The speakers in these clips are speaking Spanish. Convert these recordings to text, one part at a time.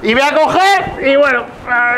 Y voy a coger y bueno,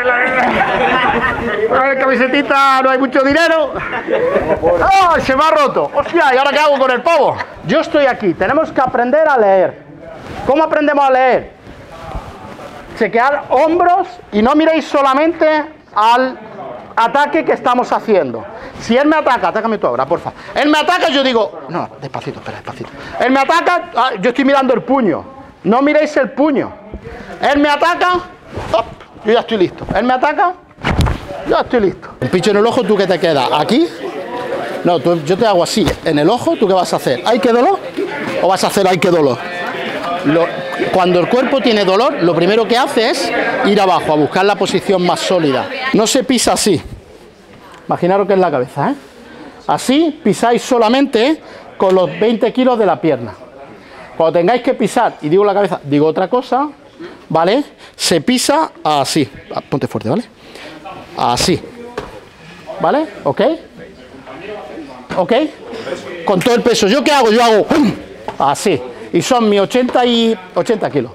la camisetita no hay mucho dinero. ¡Oh, se me ha roto! ¡Hostia! ¿Y ahora qué hago con el pavo? Yo estoy aquí, tenemos que aprender a leer. ¿Cómo aprendemos a leer? Chequear hombros y no miréis solamente al ataque que estamos haciendo. Si él me ataca, atácame tú ahora, porfa. Él me ataca, yo digo, no, despacito, espera, despacito. Él me ataca, yo estoy mirando el puño. No miréis el puño. Él me ataca, ¡op! Yo ya estoy listo. Él me ataca, ya estoy listo. Un pincho en el ojo, ¿tú qué te queda? ¿Aquí? No, yo te hago así, en el ojo, ¿tú qué vas a hacer? ¿Ay, qué dolor? ¿O vas a hacer ay, qué dolor? Cuando el cuerpo tiene dolor, lo primero que hace es ir abajo, a buscar la posición más sólida. No se pisa así. Imaginaros que es la cabeza, ¿eh? Así pisáis solamente con los 20 kilos de la pierna. Cuando tengáis que pisar, y digo la cabeza, digo otra cosa, ¿vale? Se pisa así. Ponte fuerte, ¿vale? Así. ¿Vale? ¿Ok? ¿Ok? Con todo el peso. ¿Yo qué hago? Yo hago así. Y son mis 80 kilos.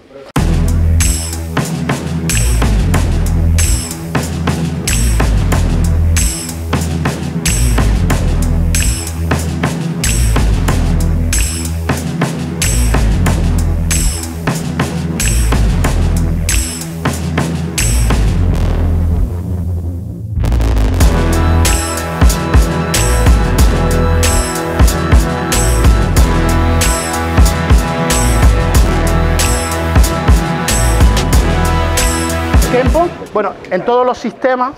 Bueno, en todos los sistemas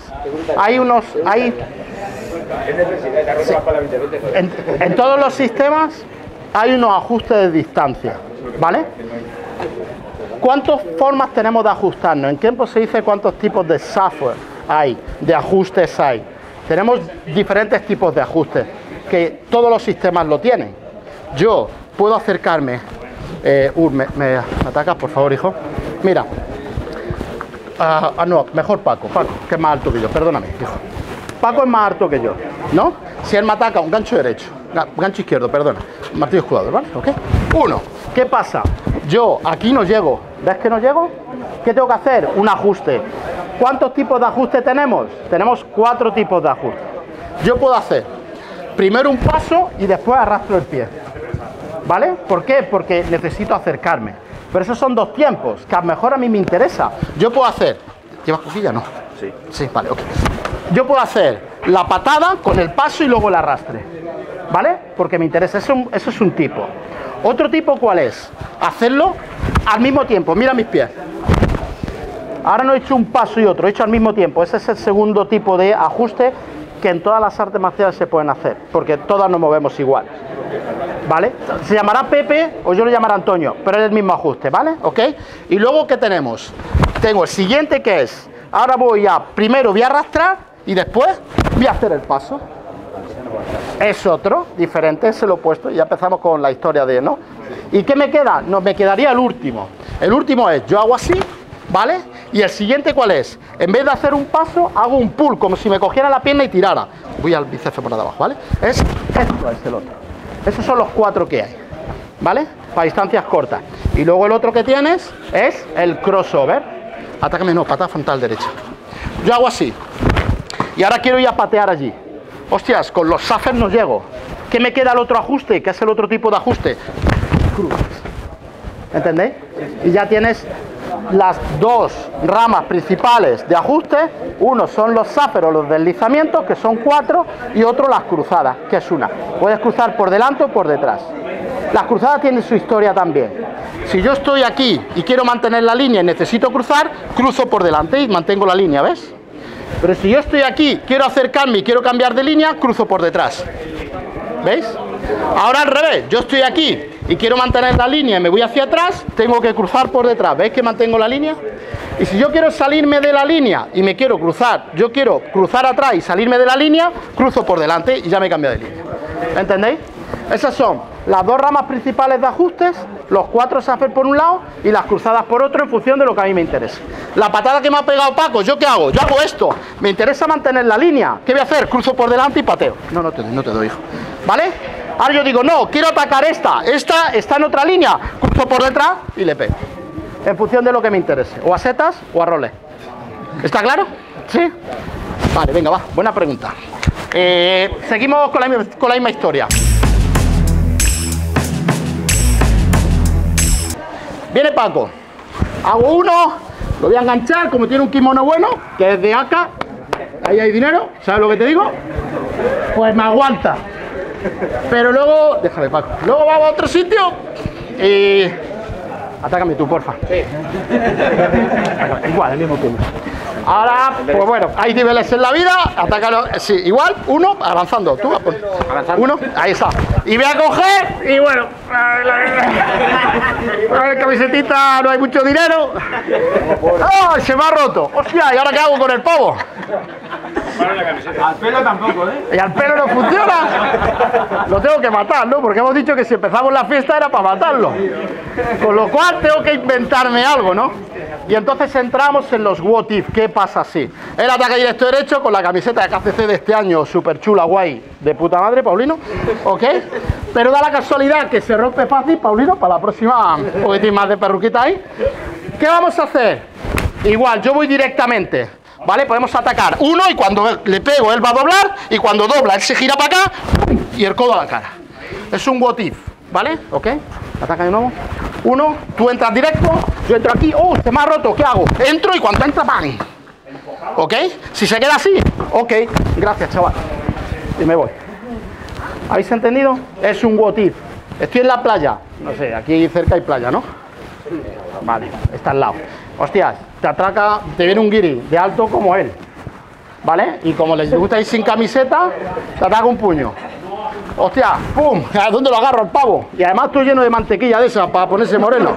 en todos los sistemas hay unos ajustes de distancia, ¿vale? ¿Cuántas formas tenemos de ajustarnos? En Kenpo se dice cuántos tipos de software hay, de ajustes hay. Tenemos diferentes tipos de ajustes, que todos los sistemas lo tienen. Yo puedo acercarme, ¿me atacas, por favor, hijo? Mira. No, mejor Paco, que es más alto que yo, perdóname, hijo. Paco es más alto que yo, ¿no? Si él me ataca, un gancho derecho, gancho izquierdo, perdona, martillo escudador, ¿vale? ¿Ok? Uno, ¿qué pasa? Yo aquí no llego, ¿ves que no llego? ¿Qué tengo que hacer? Un ajuste. ¿Cuántos tipos de ajuste tenemos? Tenemos 4 tipos de ajuste. Yo puedo hacer primero un paso y después arrastro el pie, ¿vale? ¿Por qué? Porque necesito acercarme. Pero esos son 2 tiempos, que a lo mejor a mí me interesa. Yo puedo hacer... ¿Llevas cosquilla? No. Sí. Sí, vale, ok. Yo puedo hacer la patada con el paso y luego el arrastre, ¿vale? Porque me interesa. Eso es un tipo. ¿Otro tipo cuál es? Hacerlo al mismo tiempo. Mira mis pies. Ahora no he hecho un paso y otro, he hecho al mismo tiempo. Ese es el segundo tipo de ajuste que en todas las artes marciales se pueden hacer, porque todas nos movemos igual. ¿Vale? Se llamará Pepe o yo lo llamaré Antonio, pero es el mismo ajuste, ¿vale? ¿Ok? Y luego, ¿qué tenemos? Tengo el siguiente que es, ahora primero voy a arrastrar y después voy a hacer el paso. Es otro, diferente, se lo he puesto y ya empezamos con la historia de, ¿no? ¿Y qué me queda? No, me quedaría el último. El último es, yo hago así, ¿vale? Y el siguiente, ¿cuál es? En vez de hacer un paso, hago un pull, como si me cogiera la pierna y tirara. Voy al bíceps por abajo, ¿vale? Esto es el otro. Esos son los 4 que hay, ¿vale? Para distancias cortas. Y luego el otro que tienes es el crossover. Atácame, no, patada frontal derecha. Yo hago así. Y ahora quiero ir a patear allí. Hostias, con los safers no llego. ¿Qué me queda el otro ajuste? ¿Qué es el otro tipo de ajuste? Cruzas. ¿Entendéis? Y ya tienes las 2 ramas principales de ajuste. Uno son los safers o los deslizamientos, que son 4, y otro las cruzadas, que es una. Puedes cruzar por delante o por detrás. Las cruzadas tienen su historia también. Si yo estoy aquí y quiero mantener la línea y necesito cruzar, cruzo por delante y mantengo la línea, ¿ves? Pero si yo estoy aquí, quiero acercarme y quiero cambiar de línea, cruzo por detrás. ¿Veis? Ahora al revés, yo estoy aquí y quiero mantener la línea y me voy hacia atrás, tengo que cruzar por detrás. ¿Veis que mantengo la línea? Y si yo quiero salirme de la línea y me quiero cruzar, yo quiero cruzar atrás y salirme de la línea, cruzo por delante y ya me cambio de línea. ¿Entendéis? Esas son las 2 ramas principales de ajustes, los 4 safers por un lado y las cruzadas por otro en función de lo que a mí me interesa. La patada que me ha pegado Paco, ¿yo qué hago? Yo hago esto. Me interesa mantener la línea. ¿Qué voy a hacer? Cruzo por delante y pateo. No te doy, hijo. ¿Vale? Ahora yo digo, no, quiero atacar esta está en otra línea. Cruzo por detrás y le pego. en función de lo que me interese, o a setas o a roles. ¿Está claro? ¿Sí? Vale, venga, va, buena pregunta. Seguimos con la misma historia. Viene Paco, hago uno, lo voy a enganchar, como tiene un kimono bueno, que es de AK, ahí hay dinero, ¿sabes lo que te digo? Pues me aguanta. Pero luego, déjame Paco, luego vamos a otro sitio y... Atácame tú, porfa. Sí. Igual, el mismo puño. Ahora, pues bueno, hay niveles en la vida, atácalo, sí, igual, uno, avanzando, tú, uno, ahí está. Y voy a coger, y bueno, camisetita, no hay mucho dinero. ¡Oh, se me ha roto! ¡Hostia! ¿Y ahora qué hago con el pavo? Al pelo tampoco, ¿eh? ¿Y al pelo no funciona? Lo tengo que matar, ¿no? Porque hemos dicho que si empezamos la fiesta era para matarlo. Con lo cual tengo que inventarme algo, ¿no? Y entonces entramos en los what if. ¿Qué pasa si? El ataque directo derecho con la camiseta de KCC de este año, súper chula, guay, de puta madre, Paulino, ¿ok? Pero da la casualidad que se rompe fácil, Paulino, para la próxima, un poquitín más de perruquita ahí. ¿Qué vamos a hacer? Igual, yo voy directamente, ¿vale? Podemos atacar uno y cuando le pego él va a doblar y cuando dobla él se gira para acá y el codo a la cara. Es un what if, ¿vale? ¿Ok? Ataca de nuevo. Uno, tú entras directo, yo entro aquí, ¡oh, se me ha roto! ¿Qué hago? Entro y cuando entra, ¡pam! ¿Ok? Si se queda así, ok, gracias, chaval. Y me voy. ¿Habéis entendido? Es un what if. Estoy en la playa, no sé, aquí cerca hay playa, ¿no? Vale, está al lado. Hostias, te atraca, te viene un guiri de alto como él, ¿vale? Y como les gusta ir sin camiseta, te ataca un puño. Hostia, ¡pum! ¿A dónde lo agarro al pavo? Y además tú lleno de mantequilla de esa para ponerse moreno.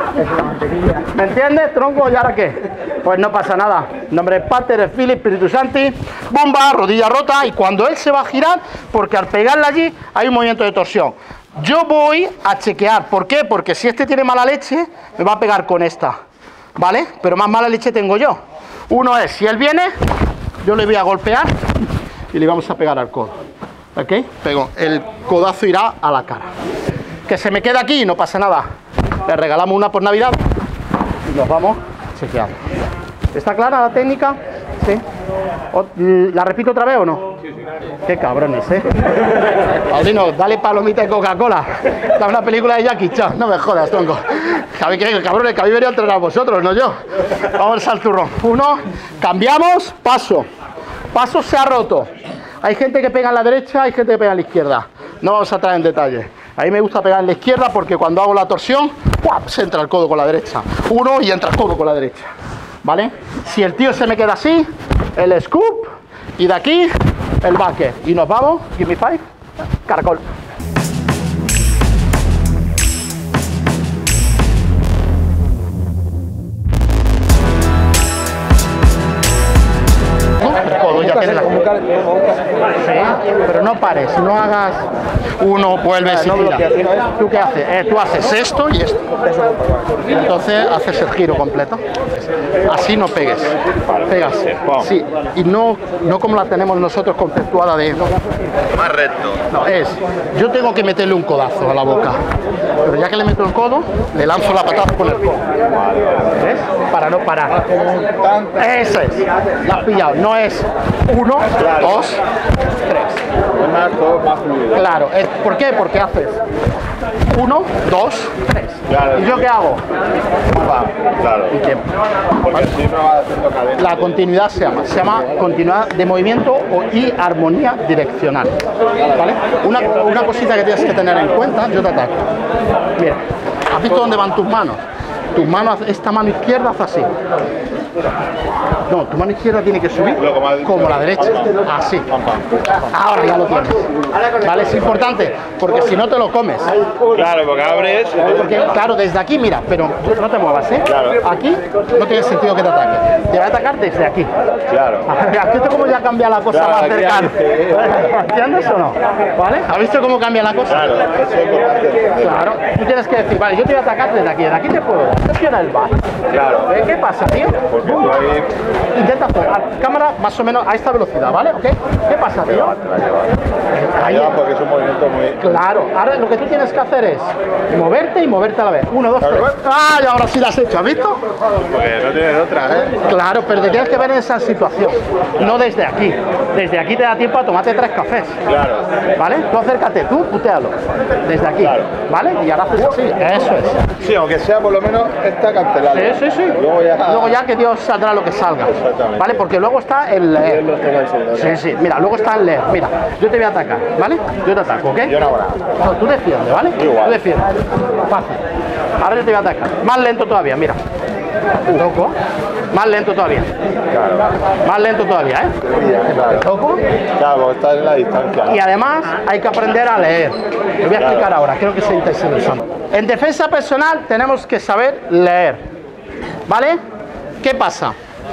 ¿Me entiendes, tronco? ¿Y ahora qué? Pues no pasa nada. Nombre de Pater, Espíritu, Espíritu Santi, bomba, rodilla rota. Y cuando él se va a girar, porque al pegarle allí hay un movimiento de torsión. Yo voy a chequear. ¿Por qué? Porque si este tiene mala leche, me va a pegar con esta. ¿Vale? Pero más mala leche tengo yo. Uno es, si él viene, yo le voy a golpear y le vamos a pegar al codo. ¿Ok? Pego. El codazo irá a la cara. Que se me queda aquí, no pasa nada. Le regalamos una por Navidad y nos vamos chequeando. ¿Está clara la técnica? ¿Sí? ¿La repito otra vez o no? Sí, sí. Qué cabrones, ¿eh? Paulino, dale palomita y Coca-Cola. Es una película de Jackie Chan. No me jodas, tronco. Cabrones, que habéis venido a entrenar vosotros, no yo. Vamos al turrón. Uno, cambiamos, paso. Paso se ha roto. Hay gente que pega en la derecha, hay gente que pega en la izquierda. No vamos a entrar en detalle. A mí me gusta pegar en la izquierda porque cuando hago la torsión, ¡guap!, se entra el codo con la derecha. Uno y entra el codo con la derecha. ¿Vale? Si el tío se me queda así, el scoop y de aquí el bucket. Y nos vamos, give me five, caracol. El codo ya tiene la... Sí, pero no pares, no hagas uno, vuelves y giras. ¿Tú qué haces? Tú haces esto y esto. Entonces haces el giro completo. Así no pegues. Pegas. Sí, y no como la tenemos nosotros conceptuada de... Más recto. No, yo tengo que meterle un codazo a la boca. Pero ya que le meto el codo, le lanzo la patada con el codo. ¿Ves? Para no parar. Eso es. La has pillado. No es 1, 2, 3. Claro. ¿Por qué? Porque haces 1, 2, 3. Claro. ¿Y yo qué hago? Claro. Y tiempo. Porque siempre va haciendo cadena. La continuidad se llama continuidad de movimiento y armonía direccional. ¿Vale? Una cosita que tienes que tener en cuenta, yo te ataco. Mira, ¿has visto dónde van tus manos? Tus manos, esta mano izquierda hace así. No, tu mano izquierda tiene que subir como la derecha. Así. Ahora ya lo tienes. ¿Vale? Es importante, porque si no te lo comes. Claro, porque abres. Porque, claro, desde aquí, mira, pero no te muevas, ¿eh? Claro. Aquí no tiene sentido que te ataque. Te va a atacar desde aquí. Claro. ¿Has visto cómo ya cambia la cosa más cercana? ¿Entiendes o no? ¿Vale? ¿Has visto cómo cambia la cosa? Claro, eso es importante. Claro. Tú tienes que decir, vale, yo te voy a atacar desde aquí te puedo. presiona el bar. Claro. ¿Qué pasa, tío? Porque tú ahí... Intenta hacer cámara más o menos a esta velocidad, ¿vale? ¿Ok? ¿Qué pasa, tío? Ahí va porque es un movimiento muy... Claro, ahora lo que tú tienes que hacer es moverte y moverte a la vez. 1, 2, 3. ¡Ah! Y ahora sí lo has hecho, ¿has visto? Porque no tienes otra, ¿eh? Claro, pero te tienes que ver en esa situación, no desde aquí. Desde aquí te da tiempo a tomarte 3 cafés. Claro. ¿Vale? Tú acércate, tú putealo. Desde aquí. Claro. ¿Vale? Y ahora haces así. Eso es. Sí, aunque sea por lo menos esta cancelada. Sí, sí, sí. Luego ya que Dios saldrá lo que salga. Exactamente. ¿Vale? Porque luego está el leer. Sí, sí. Mira, luego está el leer. Mira, yo te voy a atacar, ¿vale? Yo te ataco, ¿ok? Yo no hago nada. No, tú defiendes, ¿vale? Igual. Tú defiendes. Fácil. Ahora yo te voy a atacar. Más lento todavía, mira. Toco. Más lento todavía. Claro. Más lento todavía, ¿eh? Claro. Toco. Claro, porque estás en la distancia. Y además hay que aprender a leer. Lo voy a explicar ahora, creo que es interesante. En defensa personal tenemos que saber leer. ¿Vale? ¿Qué pasa?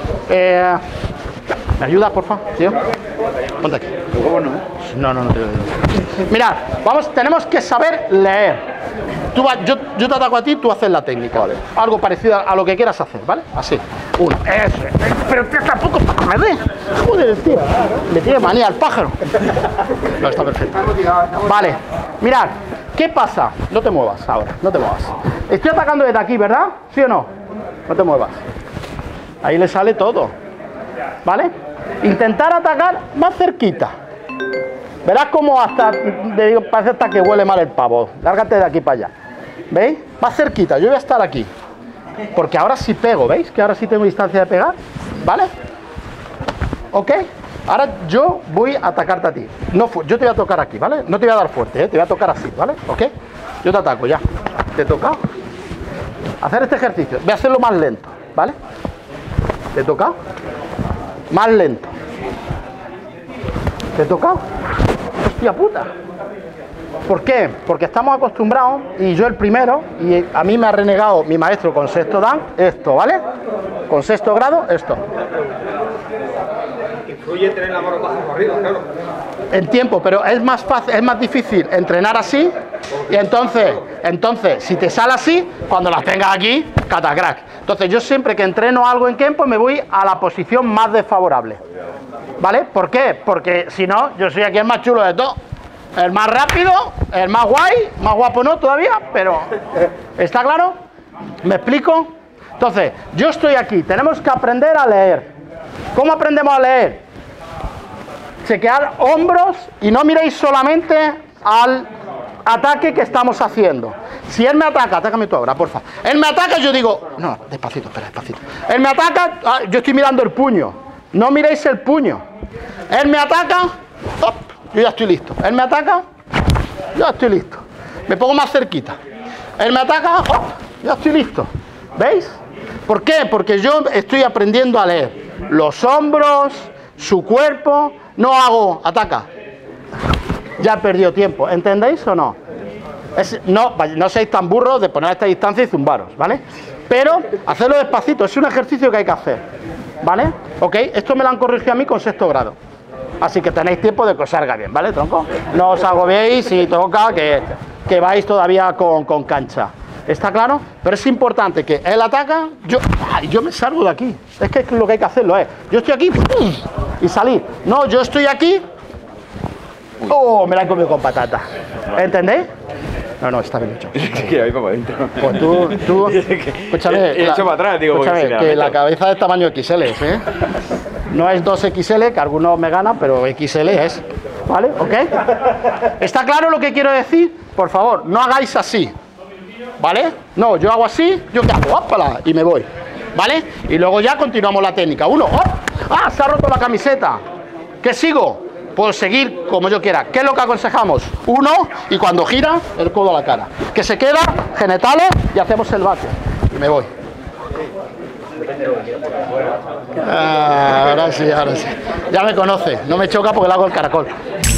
¿Me ayudas, por favor, tío? Ponte aquí. ¿Cómo no? No te lo digo. Mirad, tenemos que saber leer. Yo te ataco a ti, tú haces la técnica. Vale. Algo parecido a lo que quieras hacer, ¿vale? Así. 1. Eso. Pero tío, tampoco me dé. Joder, tío. Me tiene manía el pájaro. No, está perfecto. Vale. Mirad, ¿qué pasa? No te muevas ahora, no te muevas. Estoy atacando desde aquí, ¿verdad? ¿Sí o no? No te muevas. Ahí le sale todo. ¿Vale? Intentar atacar más cerquita. Verás cómo hasta, te digo, parece hasta que huele mal el pavo. Lárgate de aquí para allá. ¿Veis? Más cerquita, yo voy a estar aquí. Porque ahora sí pego, ¿veis? Que ahora sí tengo distancia de pegar. ¿Vale? ¿Ok? Ahora yo voy a atacarte a ti. No, yo te voy a tocar aquí, ¿vale? No te voy a dar fuerte, ¿eh? Te voy a tocar así, ¿vale? ¿Ok? Yo te ataco, ya. ¿Te toca? Hacer este ejercicio. Voy a hacerlo más lento, ¿vale? ¿Te toca? Más lento. ¿Te toca? Hostia puta. ¿Por qué? Porque estamos acostumbrados, y yo el primero, y a mí me ha renegado mi maestro con sexto dan, esto, ¿vale? Con sexto grado, esto. Influye tener la mano baja para arriba, claro. En tiempo, pero es más fácil, es más difícil entrenar así, y entonces, si te sale así, cuando las tengas aquí, catacrack. Entonces yo siempre que entreno algo en Kenpo me voy a la posición más desfavorable. ¿Vale? ¿Por qué? Porque si no, yo soy aquí el más chulo de todo. El más rápido, el más guay, más guapo no todavía, pero ¿está claro? ¿Me explico? Entonces, yo estoy aquí, tenemos que aprender a leer. ¿Cómo aprendemos a leer? Chequear hombros y no miréis solamente al ataque que estamos haciendo. Si él me ataca, atácame tú ahora, porfa. Él me ataca, yo digo, no, despacito, espera, despacito. Él me ataca, yo estoy mirando el puño. No miréis el puño. Él me ataca, ¡op! Yo ya estoy listo. Él me ataca, ya estoy listo. Me pongo más cerquita. Él me ataca, ¡op! Ya estoy listo. ¿Veis? ¿Por qué? Porque yo estoy aprendiendo a leer. Los hombros, su cuerpo, no hago, ataca. Ya he perdido tiempo. ¿Entendéis o no? No seáis tan burros de poner a esta distancia y zumbaros, ¿vale? Pero hacerlo despacito, es un ejercicio que hay que hacer. ¿Vale? ¿Ok? Esto me lo han corregido a mí con sexto grado. Así que tenéis tiempo de que os salga bien, ¿vale, tronco? No os agobiéis si toca que vais todavía con cancha. ¿Está claro? Pero es importante que él ataca, yo me salgo de aquí. Es que lo que hay que hacerlo es, yo estoy aquí y salir. No, yo estoy aquí. Oh, me la he comido con patata. ¿Entendéis? No, está bien hecho. Que ahí para adentro. Pues tú escúchame. He hecho para atrás, digo, escúchame, que la cabeza es tamaño XL, ¿eh? No es 2XL, que algunos me ganan, pero XL es. ¿Vale? ¿Ok? ¿Está claro lo que quiero decir? Por favor, no hagáis así. ¿Vale? No, yo hago así, yo qué hago, ¡ópala! Y me voy. ¿Vale? Y luego ya continuamos la técnica. 1, ¡oh! ¡Ah! Se ha roto la camiseta. ¿Qué sigo? Puedo seguir como yo quiera. ¿Qué es lo que aconsejamos? 1 y cuando gira, el codo a la cara. Que se queda, genitales y hacemos el bate. Y me voy. Ahora sí. Ya me conoce. No me choca porque le hago el caracol.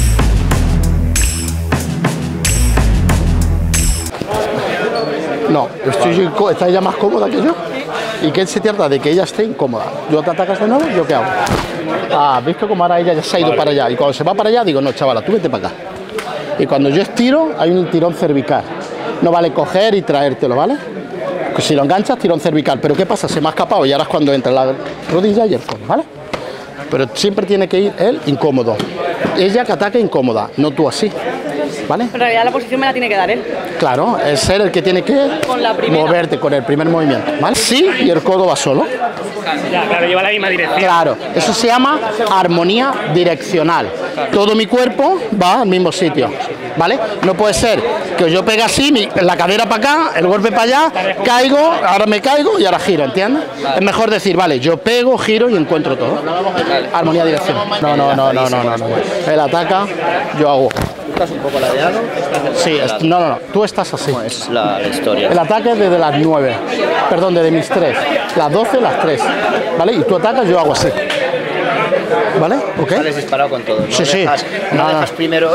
No, está ella más cómoda que yo. ¿Y qué se trata? De que ella esté incómoda. ¿Yo te atacas de nuevo? ¿Yo qué hago? Ah, ¿visto cómo ahora ella ya se ha ido para allá? Y cuando se va para allá, digo, no, chavala, tú vete para acá. Y cuando yo estiro, hay un tirón cervical. No vale coger y traértelo, ¿vale? Si lo enganchas, tirón cervical. Pero ¿qué pasa? Se me ha escapado y ahora es cuando entra la rodilla y el codo, ¿vale? Pero siempre tiene que ir él incómodo. Ella que ataque incómoda, no tú así, ¿vale? En realidad la posición me la tiene que dar él. Claro, es ser el que tiene que Con la primera. moverte con el primer movimiento, ¿vale? Sí, y el codo va solo. Ya, claro, lleva la misma dirección. Claro, eso se llama armonía direccional. Todo mi cuerpo va al mismo sitio, ¿vale? No puede ser que yo pegue así, la cadera para acá, el golpe para allá, caigo, ahora me caigo y ahora giro, ¿entiendes? Es mejor decir, vale, yo pego, giro y encuentro todo. Armonía direccional. No. Él ataca, yo hago. ¿Buscas un poco ladeado? Sí, no, tú estás así. ¿Cómo es la historia? El ataque es desde las 9, perdón, desde mis 3, las 12, las 3, ¿vale? Y tú atacas, yo hago así, ¿vale? ¿Ok? Sales disparado con todo. Sí, sí. No dejas primero.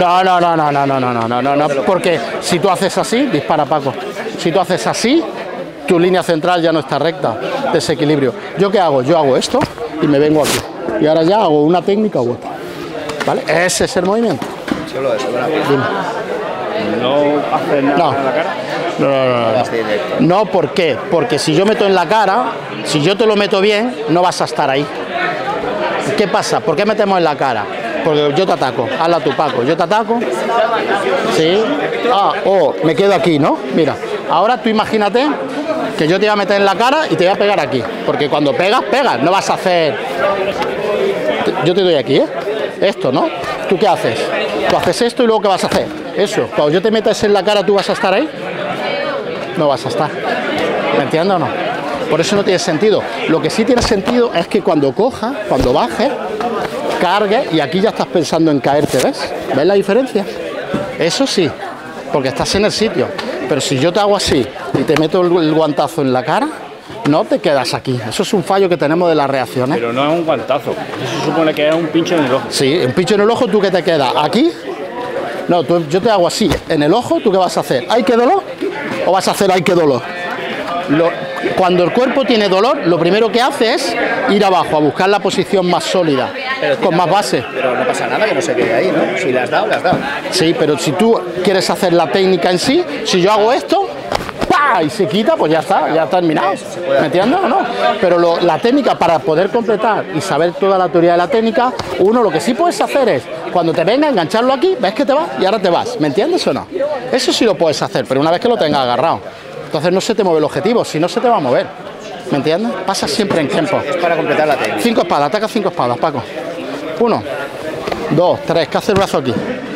No, porque si tú haces así, dispara Paco. Si tú haces así, tu línea central ya no está recta, desequilibrio. ¿Yo qué hago? Yo hago esto y me vengo aquí. Y ahora ya hago una técnica u otra, ¿vale? Ese es el movimiento. Solo eso, Dime. No haces nada en la cara. No, ¿por qué? Porque si yo meto en la cara, si yo te lo meto bien, no vas a estar ahí. ¿Qué pasa? ¿Por qué metemos en la cara? Porque yo te ataco, hazla tú, Paco, yo te ataco, sí, me quedo aquí, ¿no? Mira, ahora tú imagínate que yo te voy a meter en la cara y te voy a pegar aquí, porque cuando pegas, no vas a hacer, yo te doy aquí, esto, ¿no? ¿Tú qué haces? Tú haces esto y luego ¿qué vas a hacer? Eso, cuando yo te metas en la cara, ¿tú vas a estar ahí? No vas a estar, ¿me entiendes o no? Por eso no tiene sentido. Lo que sí tiene sentido es que cuando cojas, cuando bajes, cargues y aquí ya estás pensando en caerte, ¿ves? ¿Ves la diferencia? Eso sí, porque estás en el sitio. Pero si yo te hago así y te meto el guantazo en la cara, no te quedas aquí. Eso es un fallo que tenemos de las reacciones. Pero no es un guantazo. Eso se supone que es un pincho en el ojo. Sí, un pincho en el ojo, ¿tú qué te quedas? ¿Aquí? No, yo te hago así, en el ojo, ¿tú qué vas a hacer? ¿Ay, qué dolor? ¿O vas a hacer ay, qué dolor? Cuando el cuerpo tiene dolor, lo primero que hace es ir abajo, a buscar la posición más sólida, con más base. Pero no pasa nada que no se quede ahí, ¿no? Si le has dado, le has dado. Sí, pero si tú quieres hacer la técnica en sí, si yo hago esto, ¡pah! Y se quita, pues ya está, ya ha terminado. ¿Me entiendes o no? Pero la técnica para poder completar y saber toda la teoría de la técnica, uno lo que sí puedes hacer es, cuando te venga, engancharlo aquí, ves que te vas y ahora te vas. ¿Me entiendes o no? Eso sí lo puedes hacer, pero una vez que lo tengas agarrado. Entonces no se te mueve el objetivo, si no se te va a mover. ¿Me entiendes? Pasa siempre en tiempo. Es para completar la técnica. 5 espadas, ataca 5 espadas, Paco. 1, 2, 3, ¿qué hace el brazo aquí?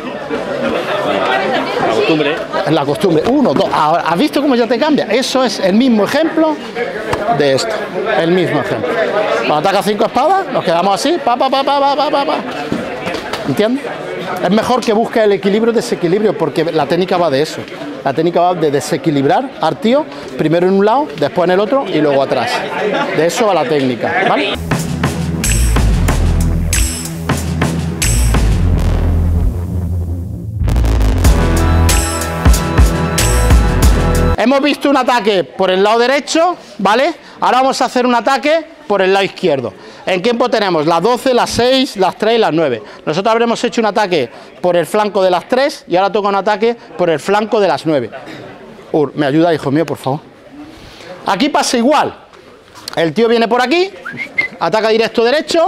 La costumbre. Es la costumbre. 1, 2. Ahora, ¿has visto cómo ya te cambia? Eso es el mismo ejemplo de esto. El mismo ejemplo. Cuando ataca 5 espadas, nos quedamos así. Pa. ¿Entiendes? Es mejor que busques el equilibrio, desequilibrio, porque la técnica va de eso. La técnica va de desequilibrar al tío, primero en un lado, después en el otro y luego atrás. De eso va la técnica, ¿vale? Hemos visto un ataque por el lado derecho, ¿vale? Ahora vamos a hacer un ataque por el lado izquierdo. ¿En qué tiempo tenemos? Las 12, las 6, las 3 y las 9. Nosotros habremos hecho un ataque por el flanco de las 3 y ahora toca un ataque por el flanco de las 9. ¿Me ayuda, hijo mío, por favor? Aquí pasa igual. El tío viene por aquí, ataca directo derecho.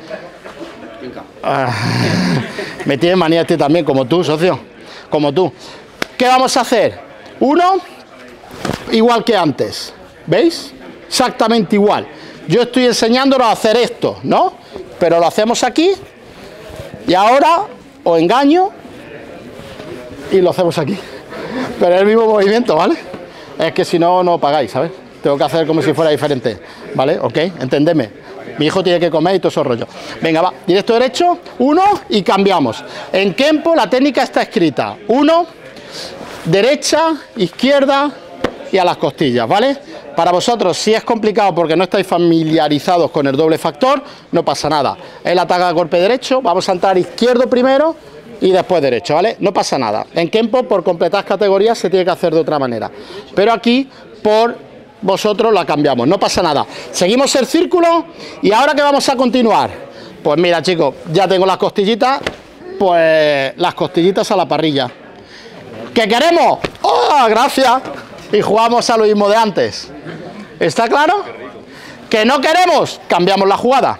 Me tiene manía este también, como tú, socio. Como tú. ¿Qué vamos a hacer? Uno, igual que antes. ¿Veis? Exactamente igual. Yo estoy enseñándonos a hacer esto, ¿no? Pero lo hacemos aquí y ahora os engaño y lo hacemos aquí. Pero es el mismo movimiento, ¿vale? Es que si no, no pagáis, ¿sabes? Tengo que hacer como si fuera diferente, ¿vale? ¿Ok? Entendedme. Mi hijo tiene que comer y todo esos rollos. Venga, va. Directo derecho, 1 y cambiamos. En Kenpo la técnica está escrita. 1, derecha, izquierda y a las costillas, ¿vale? Para vosotros, si es complicado porque no estáis familiarizados con el doble factor, no pasa nada. Él ataca a golpe derecho, vamos a entrar izquierdo primero y después derecho, ¿vale? No pasa nada. En Kenpo, por completar categorías, se tiene que hacer de otra manera. Pero aquí, por vosotros, la cambiamos, no pasa nada. Seguimos el círculo y ahora ¿qué vamos a continuar? Pues mira, chicos, ya tengo las costillitas, pues las costillitas a la parrilla. ¿Qué queremos? ¡Oh, gracias! y jugamos a lo mismo de antes. ¿Está claro? ¿Que no queremos? Cambiamos la jugada.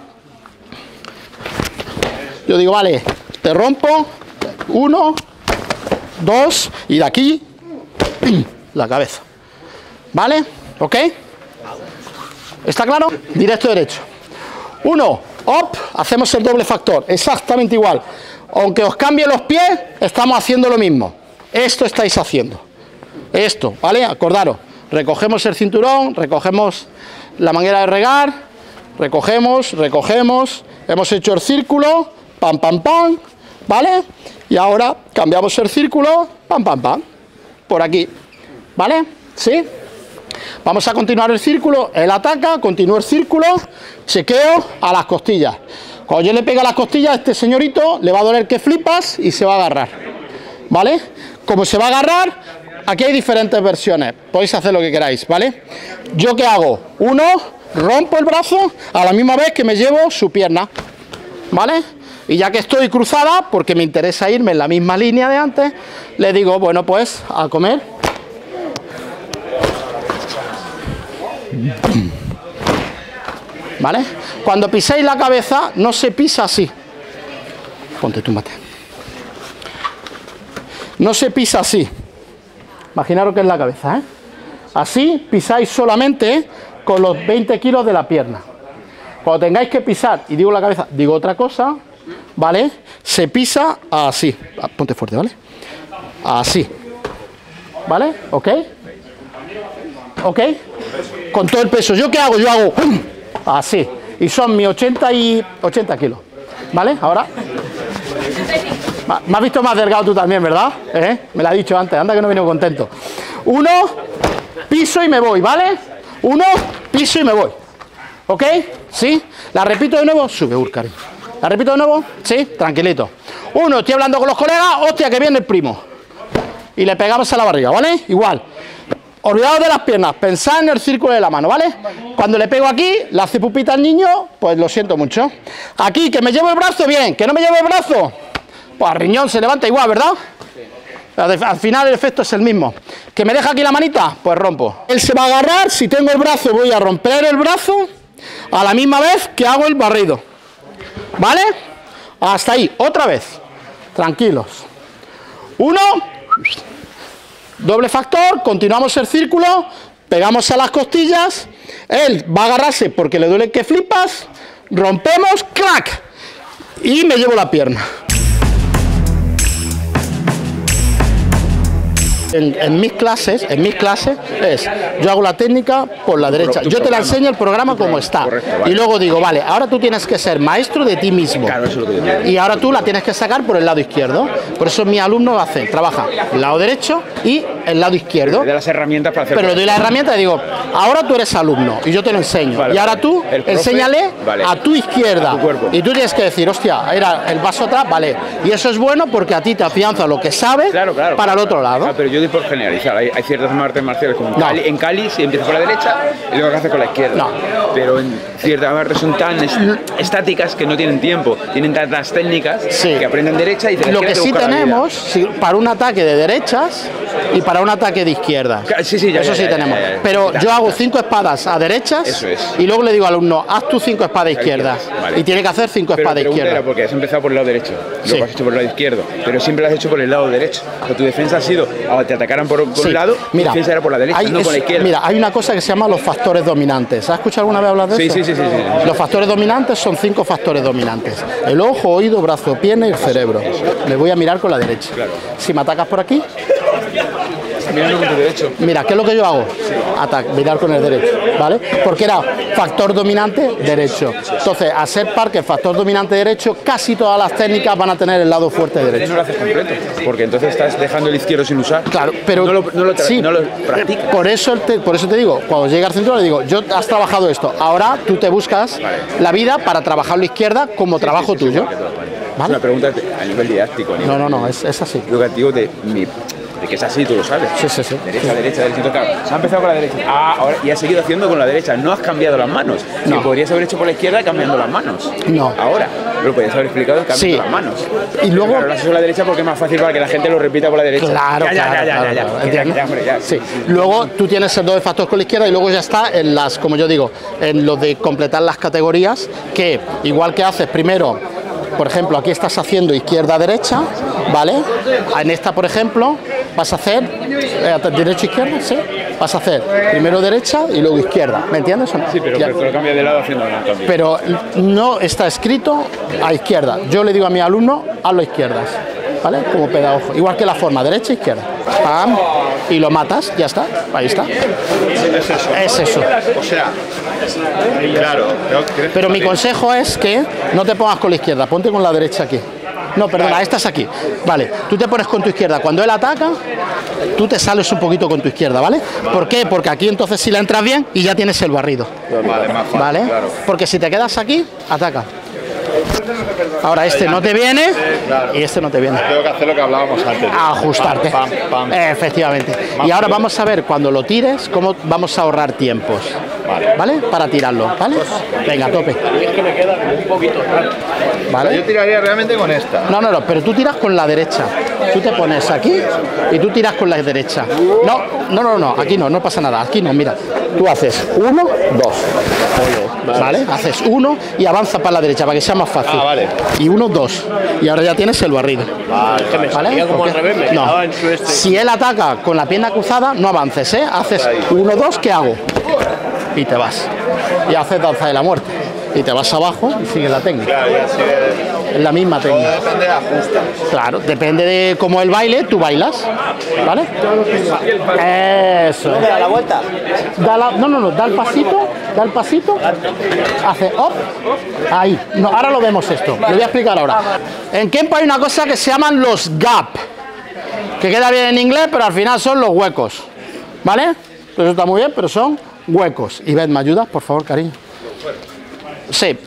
Yo digo, vale, te rompo, 1, 2, y de aquí, la cabeza. ¿Vale? ¿Ok? ¿Está claro? Directo derecho. 1, up, hacemos el doble factor, exactamente igual. Aunque os cambie los pies, estamos haciendo lo mismo. Esto estáis haciendo. Esto, ¿vale? Acordaros. Recogemos el cinturón, recogemos la manguera de regar, recogemos, hemos hecho el círculo, pam, pam, pam, ¿vale? Y ahora cambiamos el círculo, pam, pam, pam, por aquí, ¿vale? ¿Sí? Vamos a continuar el círculo, él ataca, continúo el círculo, chequeo a las costillas. Cuando yo le pego a las costillas, a este señorito le va a doler que flipas y se va a agarrar, ¿vale? Como se va a agarrar, aquí hay diferentes versiones, podéis hacer lo que queráis, ¿vale? ¿Yo qué hago? 1, rompo el brazo a la misma vez que me llevo su pierna, ¿vale? Y ya que estoy cruzada, porque me interesa irme en la misma línea de antes, le digo, bueno, pues a comer. ¿Vale? Cuando pisáis la cabeza, no se pisa así. Ponte, túmbate. No se pisa así. Imaginaros que es la cabeza, ¿eh? Así pisáis solamente con los 20 kilos de la pierna. Cuando tengáis que pisar, y digo la cabeza, digo otra cosa, ¿vale? Se pisa así. Ponte fuerte, ¿vale? Así. ¿Vale? ¿Ok? ¿Ok? Con todo el peso. ¿Yo qué hago? Yo hago así. Y son mis 80 kilos. ¿Vale? Ahora. Me has visto más delgado tú también, ¿verdad? Me lo has dicho antes. Anda que no he venido contento. 1, piso y me voy, ¿vale? 1, piso y me voy. ¿Ok? ¿Sí? La repito de nuevo. Sube, Urcari. ¿La repito de nuevo? Sí, tranquilito. 1, estoy hablando con los colegas. Hostia, que viene el primo. Y le pegamos a la barriga, ¿vale? Igual. Olvidaos de las piernas, pensad en el círculo de la mano, ¿vale? Cuando le pego aquí, le hace pupita al niño, pues lo siento mucho. Aquí, que me llevo el brazo, bien. Que no me llevo el brazo, pues al riñón se levanta igual, ¿verdad? Al final el efecto es el mismo. ¿Que me deja aquí la manita? Pues rompo. Él se va a agarrar, si tengo el brazo voy a romper el brazo a la misma vez que hago el barrido. ¿Vale? Hasta ahí, otra vez. Tranquilos. 1, doble factor, continuamos el círculo, pegamos a las costillas, él va a agarrarse porque le duele que flipas, rompemos, ¡clac! Y me llevo la pierna. En mis clases es, yo hago la técnica por la derecha, yo te la enseño el programa como está, y luego digo, vale, ahora tú tienes que ser maestro de ti mismo, y ahora tú la tienes que sacar por el lado izquierdo. Por eso mis alumnos trabajan el lado derecho y el lado izquierdo. Le doy las herramientas para hacer. Pero le doy las herramientas y digo, ahora tú eres alumno y yo te lo enseño, y ahora tú enséñale a tu izquierda, a tu cuerpo. Y tú tienes que decir, hostia, era el paso atrás, vale, y eso es bueno porque a ti te afianza lo que sabes para el otro lado. Pero yo doy por generalizar, hay ciertas artes marciales como en Cali se empieza por la derecha y luego hace con la izquierda. No. Pero en ciertas artes son tan estáticas que no tienen tiempo, tienen tantas técnicas que aprenden derecha y lo que sí tenemos para un ataque de derechas y para un ataque de izquierdas. Sí, eso sí tenemos. Pero yo hago 5 espadas a derechas y luego le digo al alumno, haz tú 5 espadas izquierdas. Vale. Y tiene que hacer 5 espadas izquierdas. Era porque has empezado por el lado derecho, luego has hecho por el lado izquierdo, pero siempre lo has hecho por el lado derecho. O sea, tu defensa ha sido, te atacaran por un lado, mira, tu defensa era por la derecha, no por la izquierda. Mira, hay una cosa que se llama los factores dominantes. ¿Has escuchado alguna vez hablar de eso? Sí. Los factores dominantes son 5 factores dominantes. El ojo, oído, brazo, pierna y el cerebro. Le voy a mirar con la derecha. Claro. Si me atacas por aquí, mirando con tu derecho. Mira, ¿qué es lo que yo hago? Mirar con el derecho, ¿vale? Porque era factor dominante derecho. Entonces, a ser par que factor dominante derecho, casi todas las técnicas van a tener el lado fuerte derecho. No lo haces completo, porque entonces estás dejando el izquierdo sin usar. Claro, pero no lo practicas. Por eso te digo, cuando llega al centro le digo, yo has trabajado esto, ahora tú te buscas la vida para trabajar la izquierda como trabajo tuyo. ¿Vale? Es una pregunta a nivel didáctico. No, es así. Educativo de que es así, tú lo sabes. Sí, sí, sí. Derecha, derecha, derecha. Claro, se ha empezado con la derecha. Ahora, y has seguido haciendo con la derecha. No has cambiado las manos. No. Que podrías haber hecho por la izquierda cambiando las manos. No. Ahora, lo podrías haber explicado cambiando las manos. Y luego... Claro, lo has hecho con la derecha porque es más fácil para que la gente lo repita por la derecha. Claro, Ya. Sí. Luego tú tienes el doble factor con la izquierda y luego ya está en las, como yo digo, en lo de completar las categorías, que igual que haces primero, por ejemplo, aquí estás haciendo izquierda-derecha, ¿vale? En esta, por ejemplo, vas a hacer derecha-izquierda, ¿sí? Vas a hacer primero derecha y luego izquierda, ¿me entiendes o no? Sí, pero lo cambia de lado haciendo una cambio. Pero no está escrito a izquierda. Yo le digo a mi alumno, hazlo a izquierdas, ¿vale? Como pedagogo. Igual que la forma, derecha, izquierda. ¡Pam! Y lo matas, ya está, ahí está. Es eso. O sea, claro. Pero mi consejo es que no te pongas con la izquierda, ponte con la derecha aquí. No, perdona, esta es aquí. Vale, tú te pones con tu izquierda. Cuando él ataca, tú te sales un poquito con tu izquierda, ¿vale? ¿Por qué? Porque aquí entonces sí la entras bien y ya tienes el barrido. Vale, más fácil, ¿Vale? claro. Porque si te quedas aquí, ataca. Ahora este no te viene y este no te viene. Tengo que hacer lo que hablábamos antes. Ajustarte. Pam, pam, pam. Efectivamente. Y ahora vamos a ver cuando lo tires cómo vamos a ahorrar tiempos. ¿Vale? Para tirarlo, ¿vale? Venga, a tope. Es que me queda un poquito. ¿Vale? Yo tiraría realmente con esta. No, pero tú tiras con la derecha. Tú te pones aquí y tú tiras con la derecha. No, aquí no pasa nada. Aquí no, mira. Tú haces 1, 2. ¿Vale? Haces 1 y avanza para la derecha para que sea más fácil. Vale. Y 1, 2. Y ahora ya tienes el barrido. ¿Vale? Como al revés, me No. quedaba en su este. Si él ataca con la pierna cruzada, no avances, ¿eh? Haces 1, 2, ¿qué hago? Y te vas. Y haces danza de la muerte. Y te vas abajo y sigues la técnica. Claro, ya sí. Es la misma técnica. Depende de la justa. Claro, depende de cómo él baile, tú bailas. ¿Vale? Eso. ¿Da la vuelta? No, da el pasito, hace hop, ahí. No, ahora lo vemos esto, lo voy a explicar ahora. En Kempo hay una cosa que se llaman los gap, que queda bien en inglés, pero al final son los huecos, ¿vale? Eso está muy bien, pero son huecos. Y Beth, ¿me ayudas, por favor, cariño? Sí.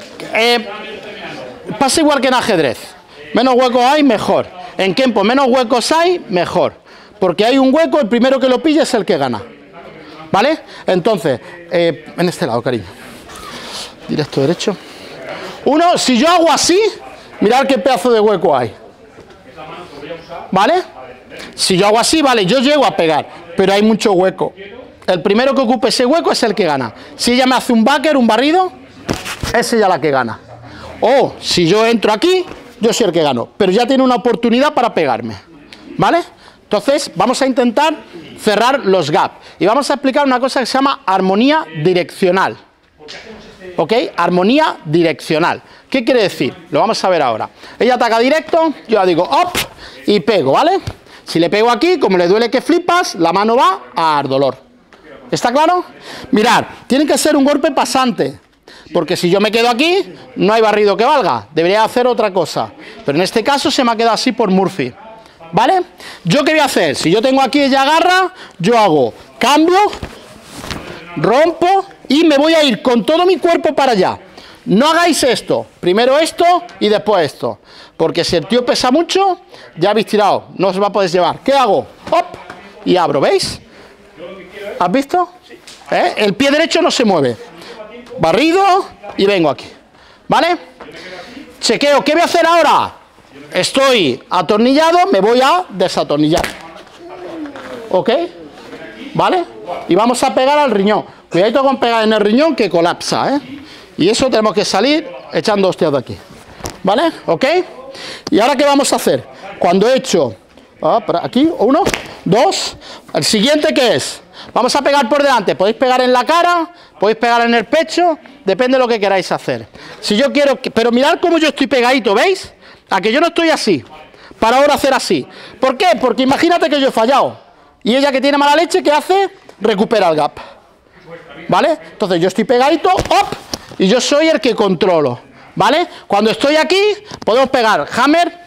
Pasa igual que en ajedrez. Menos huecos hay, mejor. En Kempo, menos huecos hay, mejor. Porque hay un hueco, el primero que lo pilla es el que gana. ¿Vale? Entonces, en este lado, cariño. Directo, derecho. Uno, si yo hago así, mirad qué pedazo de hueco hay. ¿Vale? Si yo hago así, vale, yo llego a pegar, pero hay mucho hueco. El primero que ocupe ese hueco es el que gana. Si ella me hace un backer, un barrido, esa ya la que gana. O si yo entro aquí, yo soy el que gano, pero ya tiene una oportunidad para pegarme. ¿Vale? Entonces, vamos a intentar cerrar los gaps. Y vamos a explicar una cosa que se llama armonía direccional. ¿Ok? Armonía direccional. ¿Qué quiere decir? Lo vamos a ver ahora. Ella ataca directo, yo digo up y pego, ¿vale? Si le pego aquí, como le duele que flipas, la mano va a dar dolor. ¿Está claro? Mirad, tiene que ser un golpe pasante. Porque si yo me quedo aquí, no hay barrido que valga. Debería hacer otra cosa. Pero en este caso se me ha quedado así por Murphy. ¿Vale? ¿Yo qué voy a hacer? Si yo tengo aquí ella agarra, yo hago cambio, rompo y me voy a ir con todo mi cuerpo para allá. No hagáis esto. Primero esto y después esto. Porque si el tío pesa mucho, ya habéis tirado. No os va a poder llevar. ¿Qué hago? ¡Hop! Y abro, ¿veis? ¿Has visto? El pie derecho no se mueve. Barrido y vengo aquí. ¿Vale? Chequeo. ¿Qué voy a hacer ahora? Estoy atornillado, me voy a desatornillar. ¿Ok? ¿Vale? Y vamos a pegar al riñón. Cuidado con pegar en el riñón que colapsa, ¿eh? Y eso tenemos que salir echando hostias de aquí. ¿Vale? ¿Ok? ¿Y ahora qué vamos a hacer? Cuando he hecho... aquí, 1, 2... ¿El siguiente qué es? Vamos a pegar por delante. Podéis pegar en la cara, podéis pegar en el pecho, depende de lo que queráis hacer. Si yo quiero... Pero mirad cómo yo estoy pegadito, ¿veis? A que yo no estoy así, para ahora hacer así. ¿Por qué? Porque imagínate que yo he fallado. Y ella que tiene mala leche, ¿qué hace? Recupera el gap. ¿Vale? Entonces yo estoy pegadito, ¡op! Y yo soy el que controlo. ¿Vale? Cuando estoy aquí, podemos pegar hammer.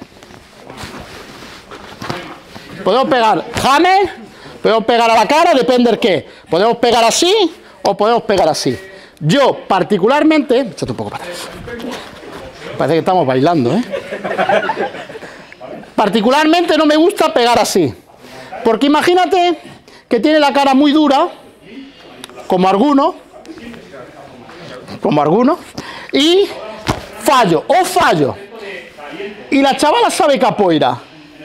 Podemos pegar hammer. Podemos pegar a la cara, depende del qué. Podemos pegar así o podemos pegar así. Yo, particularmente... Échate un poco para atrás. Parece que estamos bailando, ¿eh? Particularmente no me gusta pegar así. Porque imagínate que tiene la cara muy dura, como alguno, y fallo, y la chavala sabe capoeira.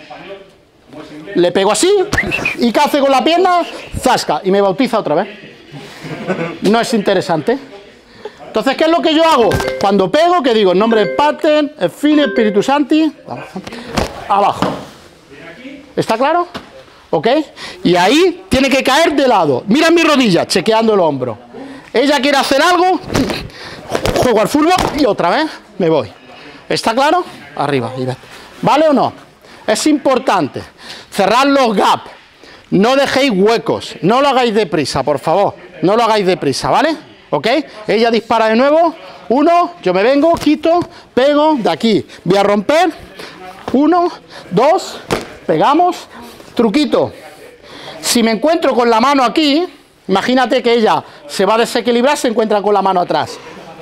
Le pego así, y ¿qué hace con la pierna? Zasca, y me bautiza otra vez. No es interesante. Entonces, ¿qué es lo que yo hago? Cuando pego, que digo, en nombre del Pater, el Filio, Espíritu Santi, abajo. ¿Está claro? ¿Ok? Y ahí tiene que caer de lado. Mira mi rodilla, chequeando el hombro. Ella quiere hacer algo, juego al fútbol y otra vez me voy. ¿Está claro? Arriba. ¿Vale o no? Es importante cerrar los gaps. No dejéis huecos. No lo hagáis deprisa, por favor. No lo hagáis deprisa, ¿vale? ¿Ok? Ella dispara de nuevo. 1, yo me vengo, quito, pego, de aquí. Voy a romper. 1, 2, pegamos. Truquito. Si me encuentro con la mano aquí, imagínate que ella se va a desequilibrar, se encuentra con la mano atrás.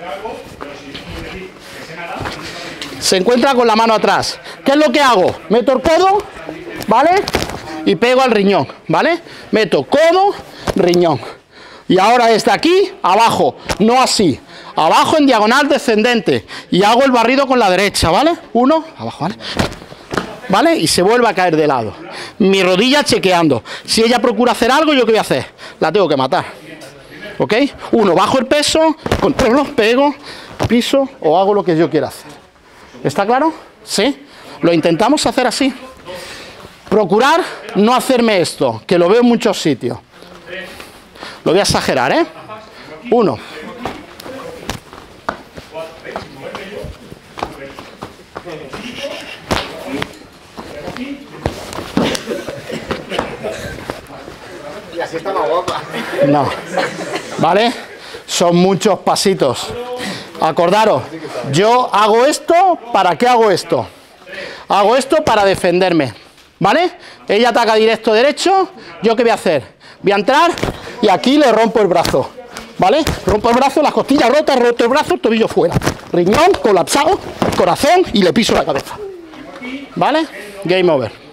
Se encuentra con la mano atrás. ¿Qué es lo que hago? Meto el codo, ¿vale? Y pego al riñón, ¿vale? Meto codo, riñón. Y ahora desde aquí, abajo, no así. Abajo en diagonal descendente. Y hago el barrido con la derecha, ¿vale? 1, abajo, ¿vale? ¿Vale? Y se vuelve a caer de lado. Mi rodilla chequeando. Si ella procura hacer algo, ¿yo qué voy a hacer? La tengo que matar. ¿Ok? 1, bajo el peso, controlo, pego, piso o hago lo que yo quiera hacer. ¿Está claro? ¿Sí? Lo intentamos hacer así. Procurar no hacerme esto, que lo veo en muchos sitios. Lo voy a exagerar, ¿eh? 1. Y así está más guapa. No. ¿Vale? Son muchos pasitos. Acordaros, yo hago esto, ¿para qué hago esto? Hago esto para defenderme, ¿vale? Ella ataca directo derecho, ¿yo qué voy a hacer? Voy a entrar y aquí le rompo el brazo, ¿vale? Rompo el brazo, las costillas rotas, roto el brazo, tobillo fuera. Riñón colapsado, corazón y le piso la cabeza. ¿Vale? Game over.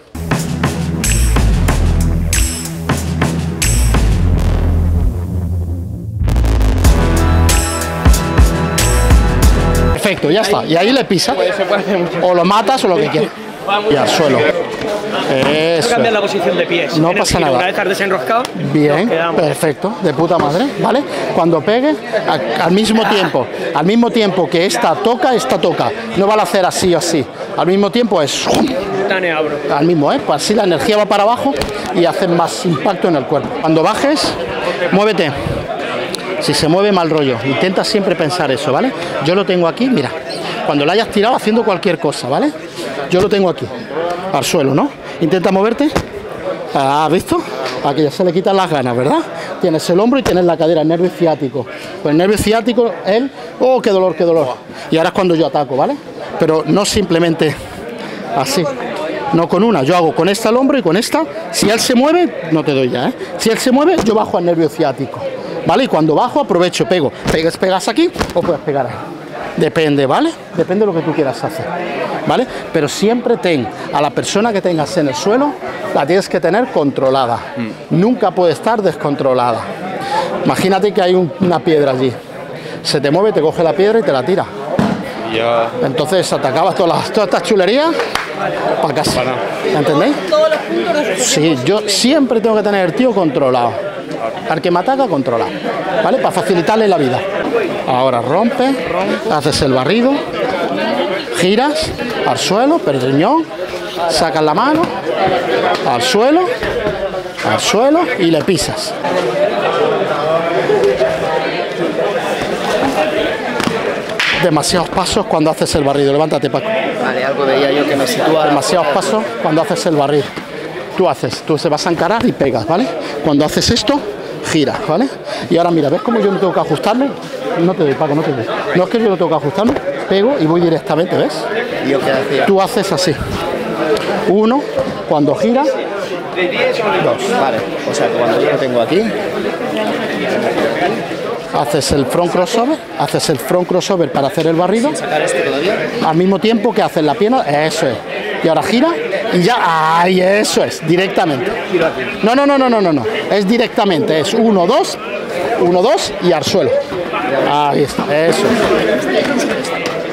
Perfecto, ya está. Y ahí le pisas. O lo matas o lo que quieras. Y al suelo. Eso. Cambiar la posición de pies. No pasa nada. Una vez estás desenroscado. Bien, perfecto, de puta madre, ¿vale? Cuando pegue, al mismo tiempo que esta toca. No vale hacer así o así. Al mismo tiempo es... Al mismo, pues así la energía va para abajo y hace más impacto en el cuerpo. Cuando bajes, muévete. Si se mueve, mal rollo. Intenta siempre pensar eso, ¿vale? Yo lo tengo aquí, mira. Cuando lo hayas tirado haciendo cualquier cosa, ¿vale? Yo lo tengo aquí, al suelo, ¿no? Intenta moverte. ¿Has visto? Aquí ya se le quitan las ganas, ¿verdad? Tienes el hombro y tienes la cadera, el nervio ciático. Pues el nervio ciático, él... ¡Oh, qué dolor, qué dolor! Y ahora es cuando yo ataco, ¿vale? Pero no simplemente así. No con una, yo hago con esta el hombro y con esta. Si él se mueve, no te doy ya, ¿eh? Si él se mueve, yo bajo al nervio ciático. ¿Vale? Y cuando bajo, aprovecho, pego. Pegas aquí o puedes pegar ahí. Depende, ¿vale? Depende de lo que tú quieras hacer, ¿vale? Pero siempre ten a la persona que tengas en el suelo, la tienes que tener controlada. Nunca puede estar descontrolada. Imagínate que hay una piedra allí. Se te mueve, te coge la piedra y te la tira. Entonces atacabas todas estas chulerías para casa. ¿Entendéis? Sí, yo siempre tengo que tener el tío controlado. Al que me ataca, controla, ¿vale? Para facilitarle la vida. Ahora rompe, haces el barrido, giras al suelo, pero el riñón, sacas la mano, al suelo y le pisas. Demasiados pasos cuando haces el barrido. Levántate, Paco. Vale, algo veía yo que me sitúa. Demasiados pasos cuando haces el barrido. Tú se vas a encarar y pegas, ¿vale? Cuando haces esto, giras, ¿vale? Y ahora mira, ¿ves cómo yo no tengo que ajustarme? No te doy, Paco, no te doy. No es que yo no tengo que ajustarme, pego y voy directamente, ¿ves? ¿Y yo qué hacía? Tú haces así. 1, cuando giras. 2. Vale, o sea, cuando yo lo tengo aquí. Haces el front crossover para hacer el barrido. ¿Sacar este todavía? Al mismo tiempo que haces la pierna, eso es. Y ahora gira Y ya, ahí, eso es, directamente. No, es directamente, es 1, 2, 1, 2 y al suelo. Ahí está, eso es.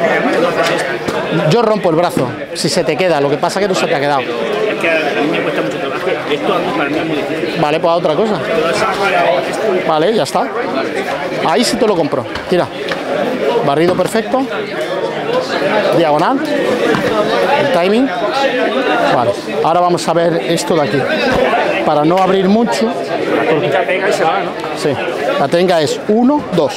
Yo rompo el brazo, si se te queda, lo que pasa es que no se te ha quedado. Es que a mí me cuesta mucho trabajo. Esto a mí para mí es muy difícil. Vale, pues a otra cosa. Vale, ya está. Ahí sí te lo compro. Tira. Barrido perfecto. Diagonal. El timing. Vale. Ahora vamos a ver esto de aquí. Para no abrir mucho. La técnica pega y se va, ¿no? Sí. La técnica es 1, 2.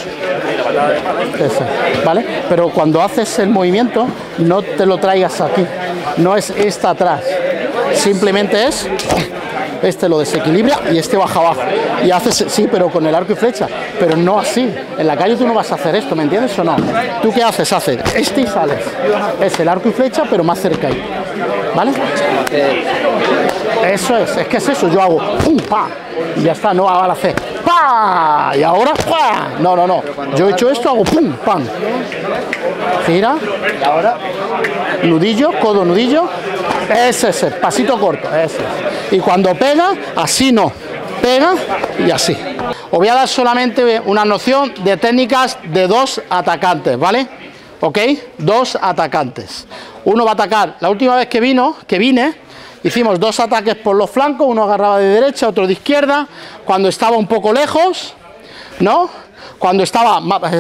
¿Vale? Pero cuando haces el movimiento, no te lo traigas aquí. No es esta atrás. Simplemente es... Este lo desequilibra y este baja abajo. Y haces, sí, pero con el arco y flecha. Pero no así. En la calle tú no vas a hacer esto, ¿me entiendes o no? ¿Tú qué haces? Haces este y sales. Es el arco y flecha, pero más cerca ahí. ¿Vale? Eso es que es eso. Yo hago pum, pa. Y ya está, no a la C. ¡Pa! Y ahora, ¡pa! No. Yo he hecho esto, hago pum, pam. Gira. Y ahora, nudillo, codo, nudillo. Ese, pasito corto. Ese. Y cuando pega, así no. Pega y así. Os voy a dar solamente una noción de técnicas de 2 atacantes, ¿vale? ¿Ok? 2 atacantes. Uno va a atacar. La última vez que vine, hicimos 2 ataques por los flancos, uno agarraba de derecha, otro de izquierda, cuando estaba un poco lejos, ¿no? Cuando estaba...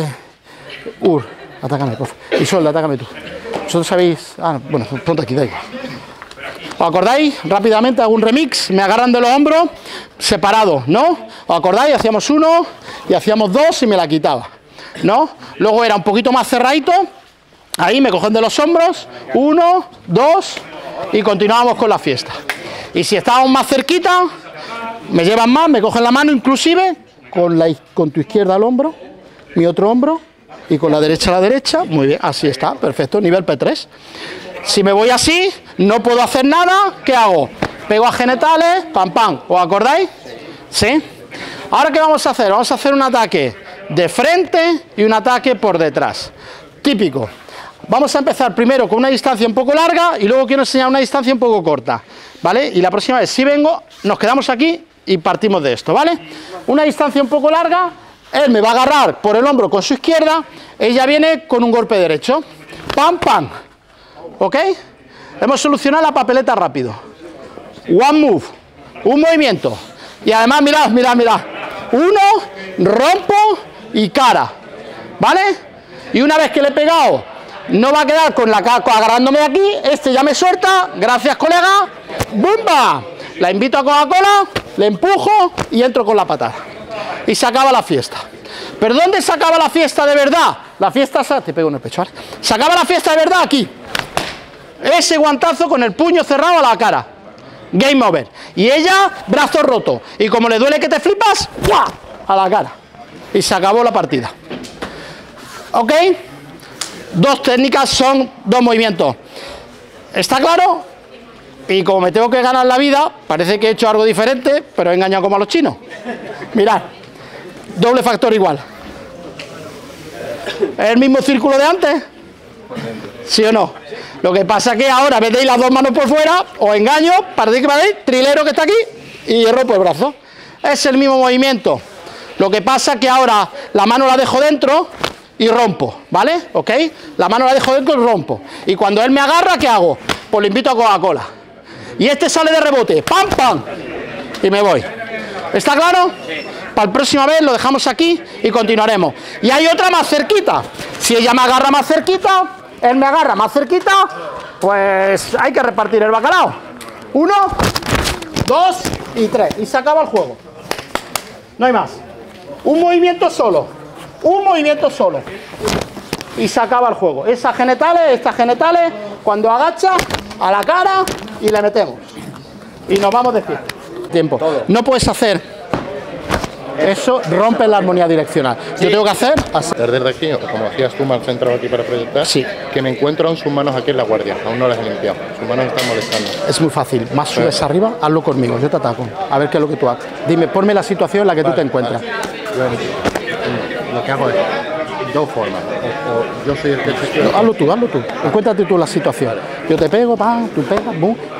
atácame, por favor. Isolda, atácame tú. Vosotros sabéis... bueno, ponte aquí, da igual. ¿Os acordáis? Rápidamente hago un remix, me agarran de los hombros, separados, ¿no? ¿Os acordáis? Hacíamos 1 y hacíamos 2 y me la quitaba, ¿no? Luego era un poquito más cerradito, ahí me cogen de los hombros, 1, 2... y continuamos con la fiesta. Y si estábamos más cerquita, me llevan más, me cogen la mano, inclusive con tu izquierda al hombro, mi otro hombro, y con la derecha a la derecha. Muy bien, así está, perfecto, nivel P3. Si me voy así, no puedo hacer nada, ¿qué hago? Pego a genitales, pam, pam. ¿Os acordáis? ¿Sí? Ahora, ¿qué vamos a hacer? Vamos a hacer un ataque de frente y un ataque por detrás. Típico. Vamos a empezar primero con una distancia un poco larga y luego quiero enseñar una distancia un poco corta, ¿vale? Y la próxima vez, si vengo, nos quedamos aquí y partimos de esto, ¿vale? Una distancia un poco larga, él me va a agarrar por el hombro con su izquierda, ella viene con un golpe derecho. ¡Pam, pam! ¿Ok? Hemos solucionado la papeleta rápido. One move, un movimiento. Y además, mirad. 1, rompo y cara, ¿vale? Y una vez que le he pegado, no va a quedar con la cara agarrándome de aquí, este ya me suelta, gracias colega, ¡bumba! La invito a Coca-Cola, le empujo y entro con la patada. Y se acaba la fiesta. ¿Pero dónde se acaba la fiesta de verdad? La fiesta, te pego en el pecho, ¿vale? Se acaba la fiesta de verdad aquí. Ese guantazo con el puño cerrado a la cara. Game over. Y ella, brazo roto. Y como le duele que te flipas, ¡guau! A la cara. Y se acabó la partida. ¿Ok? 2 técnicas son 2 movimientos. ¿Está claro? Y como me tengo que ganar la vida, parece que he hecho algo diferente, pero he engañado como a los chinos. Mirad, doble factor igual. ¿Es el mismo círculo de antes? ¿Sí o no? Lo que pasa es que ahora metéis las 2 manos por fuera, os engaño, parece que veis, trilero que está aquí, y rompo el brazo. Es el mismo movimiento. Lo que pasa es que ahora la mano la dejo dentro y rompo, ¿vale? ¿Ok? La mano la dejo dentro y rompo. Y cuando él me agarra, ¿qué hago? Pues le invito a Coca-Cola. Y este sale de rebote, ¡pam, pam! Y me voy. ¿Está claro? Para la próxima vez lo dejamos aquí y continuaremos. Y hay otra más cerquita. Si ella me agarra más cerquita, él me agarra más cerquita, pues hay que repartir el bacalao. 1, 2 y 3. Y se acaba el juego. No hay más. Un movimiento solo. Un movimiento solo. Y se acaba el juego. Estas genitales, cuando agacha, a la cara y le metemos. Y nos vamos de fiesta. Tiempo. No puedes hacer eso, rompe la armonía direccional. Yo tengo que hacer así. Desde aquí, como hacías tú, me has centrado aquí para proyectar. Sí. Que me encuentro aún sus manos aquí en la guardia. Aún no las he limpiado. Sus manos están molestando. Es muy fácil. Más subes arriba, hazlo conmigo. Yo te ataco. A ver qué es lo que tú haces. Dime, ponme la situación en la que tú te encuentras. Lo que hago es 2 formas. O yo soy el que te quiero. Hazlo tú. Encuéntrate tú la situación. Yo te pego, pam, tú pegas, boom.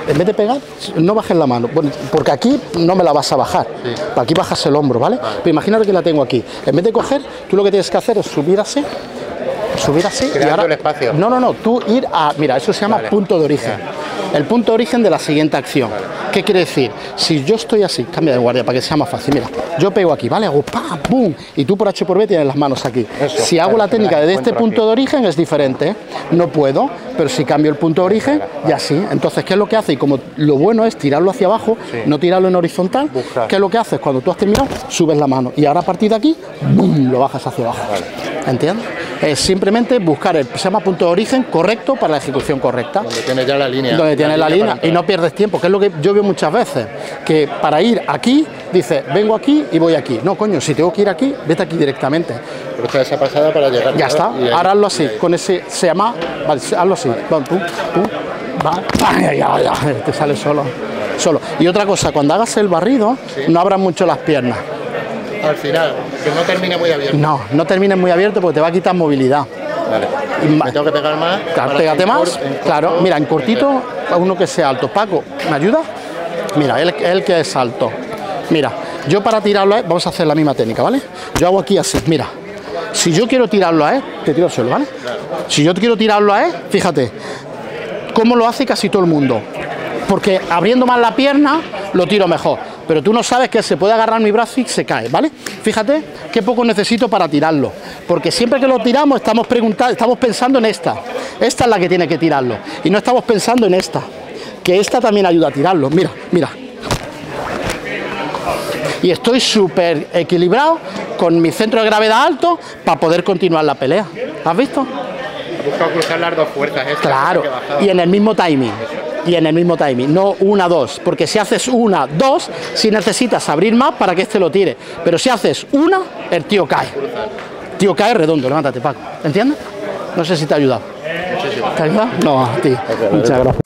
en vez de pegar, no bajes la mano, bueno, porque aquí no me la vas a bajar, aquí bajas el hombro, ¿vale? Pero imagínate que la tengo aquí, en vez de coger, tú lo que tienes que hacer es subir así, y ahora, el espacio. no, tú ir a, mira, eso se llama punto de origen, el punto de origen de la siguiente acción. ¿Qué quiere decir? Si yo estoy así, cambia de guardia para que sea más fácil, mira, yo pego aquí, ¿vale? Hago ¡pam! ¡Pum! Y tú por H por B tienes las manos aquí. Eso, si hago la técnica desde este punto de origen es diferente, ¿eh? No puedo, pero si cambio el punto de origen, ya sí. Entonces, ¿qué es lo que hace? Y como lo bueno es tirarlo hacia abajo, no tirarlo en horizontal, ¿qué es lo que haces? Cuando tú has terminado, subes la mano y ahora a partir de aquí, ¡bum!, lo bajas hacia abajo. ¿Entiendes? Es simplemente buscar el, se llama punto de origen correcto para la ejecución correcta. Donde tienes ya la línea. Donde tienes la línea y no pierdes tiempo, que es lo que yo veo muchas veces, que para ir aquí, dices, vengo aquí y voy aquí. No, coño, si tengo que ir aquí, vete aquí directamente. Pero esta esa pasada para llegar. Ya está, ahora hazlo así, con ese, se llama, vale, hazlo así, va, tú, va, ya, te sale solo. Y otra cosa, cuando hagas el barrido, no abras mucho las piernas. Al final, que no termine muy abierto. No termines muy abierto porque te va a quitar movilidad. Vale. Me tengo que pegar más. Claro, pégate más. Claro, mira, en cortito, uno que sea alto. Paco, ¿me ayuda? Mira, él que es alto. Mira, yo para tirarlo a él, vamos a hacer la misma técnica, ¿vale? Yo hago aquí así, mira. Si yo quiero tirarlo a él, te tiro al suelo, ¿vale? Si yo quiero tirarlo a él, fíjate, cómo lo hace casi todo el mundo. Porque abriendo más la pierna, lo tiro mejor. Pero tú no sabes que se puede agarrar mi brazo y se cae, ¿vale? Fíjate qué poco necesito para tirarlo. Porque siempre que lo tiramos estamos pensando en esta. Esta es la que tiene que tirarlo. Y no estamos pensando en esta. Que esta también ayuda a tirarlo. Mira, mira. Y estoy súper equilibrado con mi centro de gravedad alto para poder continuar la pelea. ¿Has visto? He buscado cruzar las dos fuerzas. Claro, y en el mismo timing. No 1, 2, porque si haces 1, 2, si necesitas abrir más para que este lo tire, pero si haces 1, el tío cae. Tío cae redondo, levántate, Paco, ¿entiendes? No sé si te ha ayudado. ¿Te ha ayudado? No, a ti. Muchas gracias.